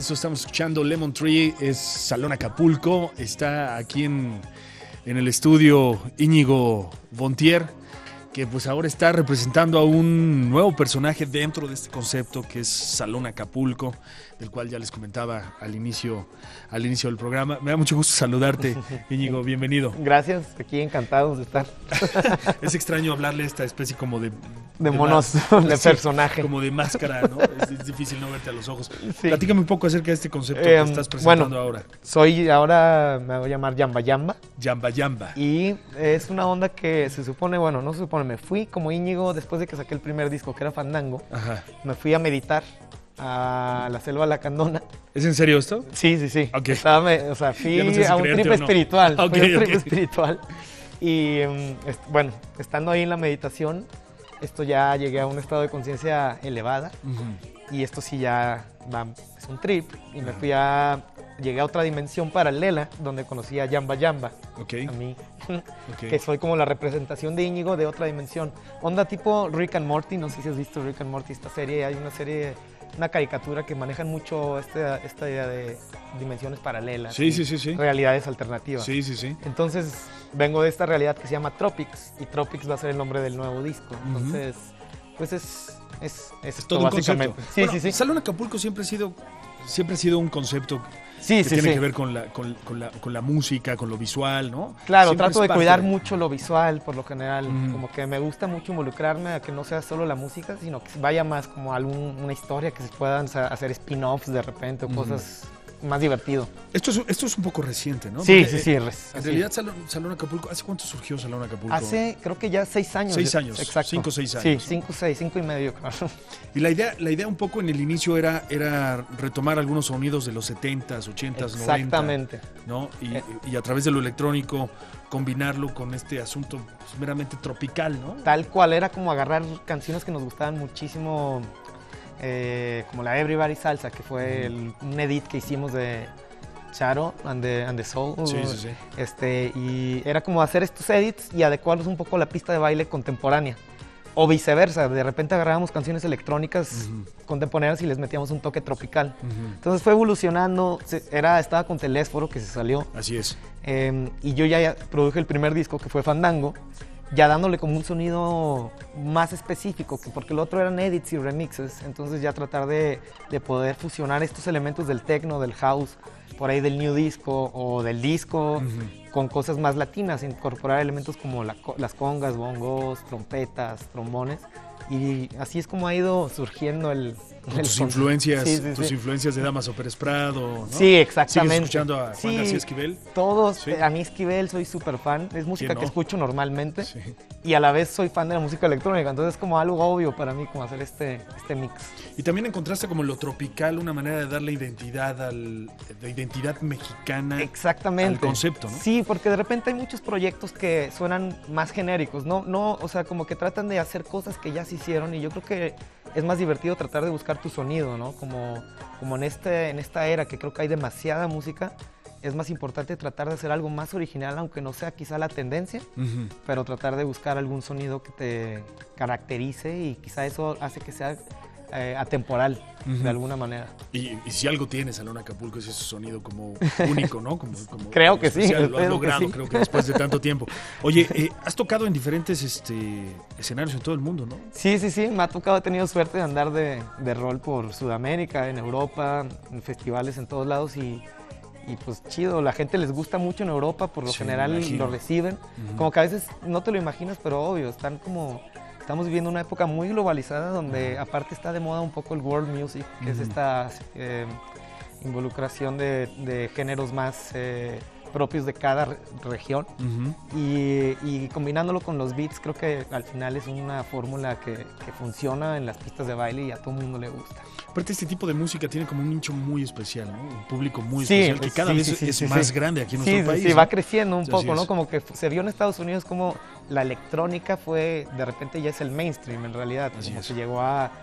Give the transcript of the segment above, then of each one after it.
Eso estamos escuchando. Lemon Tree es Salón Acapulco. Está aquí en el estudio Íñigo Bontier, que pues ahora está representando a un nuevo personaje dentro de este concepto que es Salón Acapulco, del cual ya les comentaba al inicio del programa. Me da mucho gusto saludarte, Íñigo, bienvenido. Gracias, aquí encantados de estar. Es extraño hablarle a esta especie como de monos, de personaje. Como de máscara, ¿no? Es difícil no verte a los ojos. Sí. Platícame un poco acerca de este concepto que estás presentando ahora. Me voy a llamar Yamba Yamba. Yamba Yamba. Y es una onda que se supone, no se supone, me fui como Íñigo después de que saqué el primer disco, que era Fandango. Ajá. Me fui a meditar a la selva lacandona. ¿Es en serio esto? Sí. Okay. Fui no sé si a un trip espiritual. Okay, trip espiritual. Y estando ahí en la meditación, ya llegué a un estado de conciencia elevada. Uh-huh. Y esto sí ya es un trip. Y llegué a otra dimensión paralela donde conocí a Yamba Yamba. Okay. A mí. Okay. Que soy como la representación de Íñigo de otra dimensión. Onda tipo Rick and Morty. No sé si has visto Rick and Morty, esta serie. Hay una caricatura que manejan mucho esta idea de dimensiones paralelas. Sí. Realidades alternativas. Sí. Entonces, vengo de esta realidad que se llama Tropics, y Tropics va a ser el nombre del nuevo disco. Entonces, pues es todo un concepto. Sí. Salón Acapulco siempre ha sido un concepto que tiene que ver con la música, con lo visual, ¿no? Claro, trato de cuidar mucho lo visual, por lo general. Como que me gusta mucho involucrarme a que no sea solo la música, sino que vaya más como una historia, que se puedan hacer spin-offs de repente o cosas más divertido. Esto es un poco reciente, ¿no? Sí. En realidad, Salón Acapulco, ¿hace cuánto surgió Salón Acapulco? Hace, creo que ya 6 años. 6 años. Exacto. 5 o 6 años. Sí, 5 y medio, claro. Y la idea un poco en el inicio era retomar algunos sonidos de los 70s, 80s, Exactamente. 90, ¿no? Y a través de lo electrónico combinarlo con este asunto meramente tropical, ¿no? Tal cual, era como agarrar canciones que nos gustaban muchísimo, como la Everybody Salsa, que fue un edit que hicimos de Charo and the Soul. Sí. Y era como hacer estos edits y adecuarlos un poco a la pista de baile contemporánea. O viceversa, de repente agarrábamos canciones electrónicas contemporáneas y les metíamos un toque tropical. Entonces fue evolucionando, estaba con Telésforo, que se salió. Así es. Y yo ya produje el primer disco, que fue Fandango, ya dándole como un sonido más específico, porque el otro eran edits y remixes. Entonces ya tratar de poder fusionar estos elementos del techno, del house, por ahí del new disco o del disco, con cosas más latinas, incorporar elementos como las congas, bongos, trompetas, trombones. Y así es como ha ido surgiendo tus influencias de Damaso Pérez Prado, ¿no? Sí, exactamente. ¿Sigues escuchando a Juan García Esquivel? Todos. ¿Sí? A mí Esquivel soy súper fan. Es música que escucho normalmente. Sí. Y a la vez soy fan de la música electrónica. Entonces es como algo obvio para mí como hacer este mix. Y también encontraste como lo tropical, una manera de darle identidad de identidad mexicana. Exactamente. Al concepto, ¿no? Sí, porque de repente hay muchos proyectos que suenan más genéricos, o sea, como que tratan de hacer cosas que ya se hicieron, y yo creo que es más divertido tratar de buscar tu sonido, ¿no? Como en esta era que creo que hay demasiada música, es más importante tratar de hacer algo más original, aunque no sea quizá la tendencia, pero tratar de buscar algún sonido que te caracterice, y quizá eso hace que sea atemporal, de alguna manera. Y si algo tiene Salón Acapulco es ese sonido como único, ¿no? Como creo que sí. Lo has logrado, creo que después de tanto tiempo. Oye, has tocado en diferentes escenarios en todo el mundo, ¿no? Sí, me ha tocado, he tenido suerte de andar de rol por Sudamérica, en Europa, en festivales en todos lados, y pues chido, la gente les gusta mucho en Europa, por lo general lo reciben. Como que a veces no te lo imaginas, pero obvio, estamos viviendo una época muy globalizada, donde aparte está de moda un poco el world music, que es esta involucración de géneros más propios de cada región, y combinándolo con los beats, creo que al final es una fórmula que funciona en las pistas de baile y a todo el mundo le gusta. Aparte, este tipo de música tiene como un nicho muy especial, ¿no? Un público muy especial, que cada vez es más grande aquí en nuestro país. Sí, va creciendo un poco, ¿no? Como que se vio en Estados Unidos como la electrónica de repente ya es el mainstream en realidad, como se llegó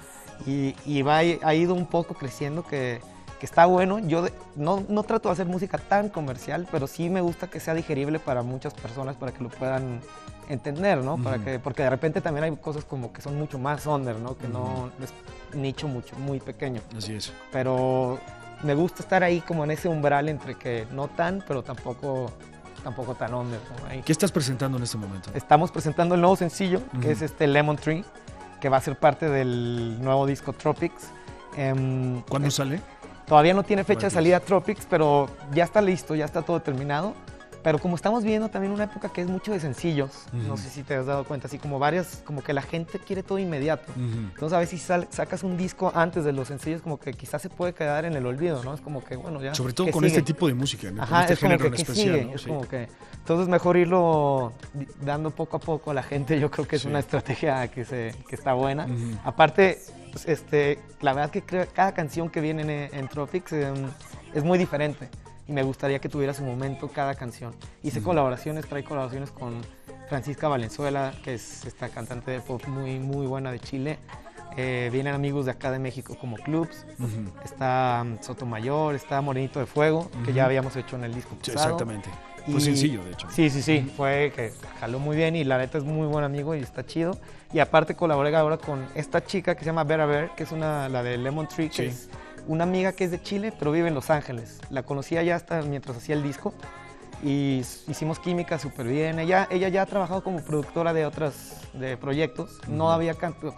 ha ido un poco creciendo, que está bueno. Yo no trato de hacer música tan comercial, pero sí me gusta que sea digerible para muchas personas, para que lo puedan entender, ¿no? Porque de repente también hay cosas como que son mucho más under, ¿no? Que no es nicho muy pequeño. Así es. Pero me gusta estar ahí como en ese umbral entre que no tan, pero tampoco tan under. Como ahí. ¿Qué estás presentando en este momento? Estamos presentando el nuevo sencillo, que es Lemon Tree, que va a ser parte del nuevo disco Tropics. ¿Cuándo sale? Todavía no tiene fecha de salida Tropics, pero ya está listo, ya está todo terminado. Pero como estamos viendo también una época que es mucho de sencillos, no sé si te has dado cuenta, así como varias, como que la gente quiere todo inmediato. Entonces a veces si sacas un disco antes de los sencillos, como que quizás se puede quedar en el olvido, ¿no? Es como que, bueno, ya. Sobre todo con sigue? este tipo de música, ¿no? Ajá, con este es como género que en especial, sigue, ¿no? es Sí. como que. Entonces mejor irlo dando poco a poco a la gente, yo creo que es una estrategia que está buena. Aparte, pues, la verdad es que cada canción que viene en Tropics es muy diferente. Y me gustaría que tuviera su momento cada canción. Hice trae colaboraciones con Francisca Valenzuela, que es esta cantante de pop muy, muy buena de Chile. Vienen amigos de acá de México como Clubs. Está Sotomayor, está Morenito de Fuego, que ya habíamos hecho en el disco pasado. Exactamente. Fue sencillo, de hecho. Sí. Fue que jaló muy bien y la neta es muy buen amigo y está chido. Y aparte colaboré ahora con esta chica que se llama Vera Ver, que es la de Lemon Tree, que es una amiga que es de Chile, pero vive en Los Ángeles. La conocí allá hasta mientras hacía el disco y hicimos química súper bien. Ella ya ha trabajado como productora de proyectos. No había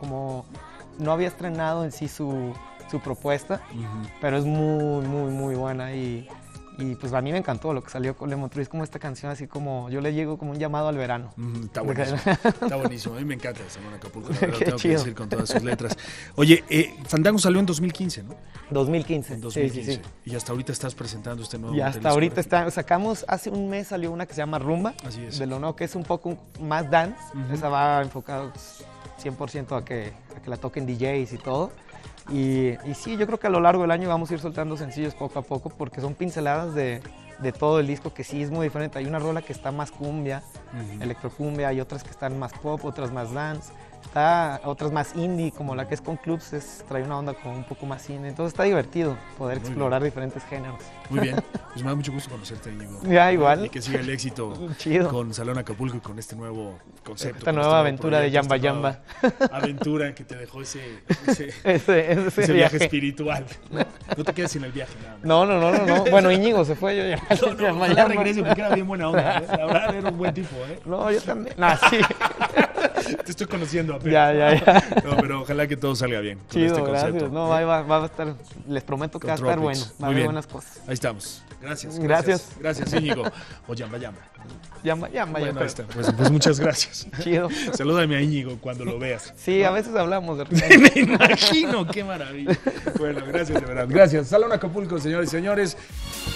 estrenado en sí su propuesta, pero es muy, muy, muy buena y pues a mí me encantó lo que salió con Lemon Tree. Es como esta canción así como, yo le llego como un llamado al verano. Está buenísimo, está buenísimo. A mí me encanta Salón Acapulco, la verdad, tengo que chido. decir con todas sus letras. Oye, Fandango salió en 2015, ¿no? 2015. En 2015. Sí. Y hasta ahorita estás presentando este nuevo Y material hasta ahorita discográfico. sacamos, hace un mes salió una que se llama Rumba. Así es. De lo nuevo, que es un poco más dance. Esa va enfocada 100% a que la toquen DJs y todo. Y sí, yo creo que a lo largo del año vamos a ir soltando sencillos poco a poco porque son pinceladas de todo el disco que sí es muy diferente. Hay una rola que está más cumbia, electrocumbia, hay otras que están más pop, otras más dance, otras más indie, como la que es con Clubs, trae una onda como un poco más indie. Entonces está divertido poder explorar diferentes géneros. Muy bien, pues me da mucho gusto conocerte, Íñigo. Ya, igual. Y que siga el éxito Chido. con Salón Acapulco y con este nuevo concepto. Esta con nueva este nuevo aventura de proyecto, Yamba esta nueva aventura que te dejó ese ese viaje espiritual. No te quedes sin el viaje, nada más. No. Bueno, Íñigo se fue, yo ya. Ojalá regrese porque era bien buena onda, ¿eh? La verdad era un buen tipo, ¿eh? No, yo también. Sí. Te estoy conociendo apenas. Ya. No, pero ojalá que todo salga bien con Chido, este concepto. gracias. No, va a estar, les prometo que Con va a estar bueno. Tropics. Va a Muy haber bien. buenas cosas. Ahí estamos. Gracias. Gracias, Íñigo. O Yamba. Llama, Bueno, ahí está. Pues muchas gracias. Chido. Salúdame a Íñigo cuando lo veas. Sí, a veces hablamos de repente. Me imagino, qué maravilla. Bueno, gracias de verdad. Gracias. Salón Acapulco, señores y señores.